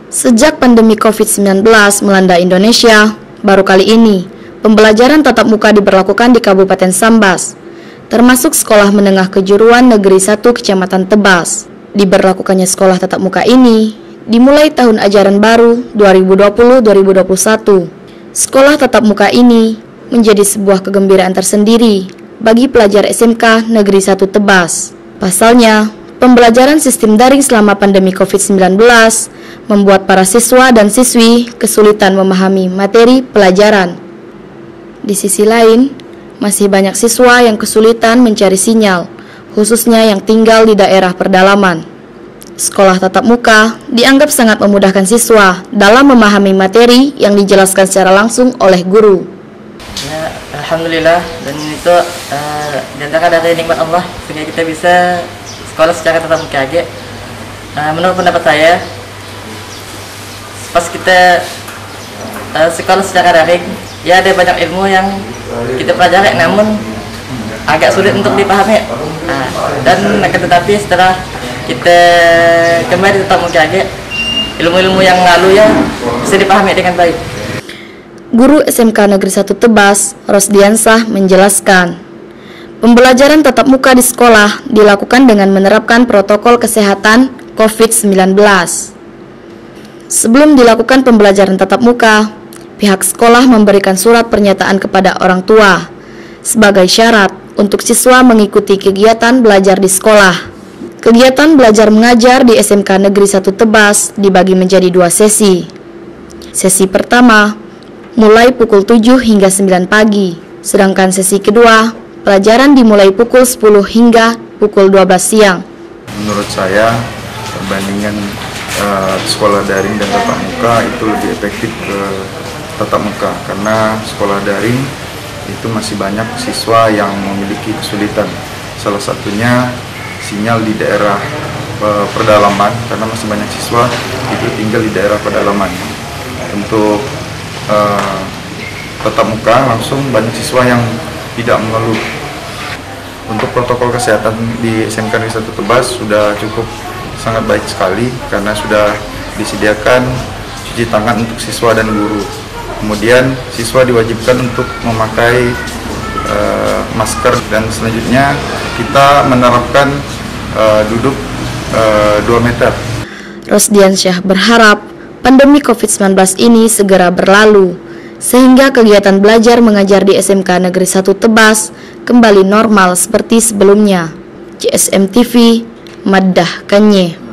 Sejak pandemi COVID-19 melanda Indonesia, baru kali ini pembelajaran tatap muka diberlakukan di Kabupaten Sambas, termasuk Sekolah Menengah Kejuruan Negeri 1 Kecamatan Tebas. Diberlakukannya sekolah tatap muka ini dimulai tahun ajaran baru 2020-2021. Sekolah tatap muka ini menjadi sebuah kegembiraan tersendiri bagi pelajar SMK Negeri 1 Tebas. Pasalnya, pembelajaran sistem daring selama pandemi COVID-19 membuat para siswa dan siswi kesulitan memahami materi pelajaran. Di sisi lain, masih banyak siswa yang kesulitan mencari sinyal, khususnya yang tinggal di daerah pedalaman. Sekolah tatap muka dianggap sangat memudahkan siswa dalam memahami materi yang dijelaskan secara langsung oleh guru. Ya, alhamdulillah, dan itu diantara dari nikmat Allah sehingga kita bisa sekolah secara tatap muka aja. Menurut pendapat saya, pas kita sekolah secara daring, ya ada banyak ilmu yang kita pelajari namun agak sulit untuk dipahami. Dan tetapi setelah kita kembali tatap muka aja, ilmu-ilmu yang lalu ya bisa dipahami dengan baik. Guru SMK Negeri 1 Tebas, Rosdiansah, menjelaskan, pembelajaran tatap muka di sekolah dilakukan dengan menerapkan protokol kesehatan COVID-19. Sebelum dilakukan pembelajaran tatap muka, pihak sekolah memberikan surat pernyataan kepada orang tua sebagai syarat untuk siswa mengikuti kegiatan belajar di sekolah. Kegiatan belajar mengajar di SMK Negeri 1 Tebas dibagi menjadi 2 sesi. Sesi pertama mulai pukul 7 hingga 9 pagi, sedangkan sesi kedua pelajaran dimulai pukul 10 hingga pukul 12 siang. Menurut saya, perbandingan sekolah daring dan tatap muka itu lebih efektif ke tatap muka, karena sekolah daring itu masih banyak siswa yang memiliki kesulitan. Salah satunya sinyal di daerah pedalaman, karena masih banyak siswa itu tinggal di daerah pedalaman. Untuk tatap muka langsung banyak siswa yang tidak mengeluh. Untuk protokol kesehatan di SMK Negeri 1 Tebas sudah cukup sangat baik sekali, karena sudah disediakan cuci tangan untuk siswa dan guru. Kemudian siswa diwajibkan untuk memakai masker, dan selanjutnya kita menerapkan duduk 2 meter. Rosdiansyah berharap pandemi COVID-19 ini segera berlalu, sehingga kegiatan belajar mengajar di SMK Negeri 1 Tebas kembali normal seperti sebelumnya. CSM TV, Maddah Kanye.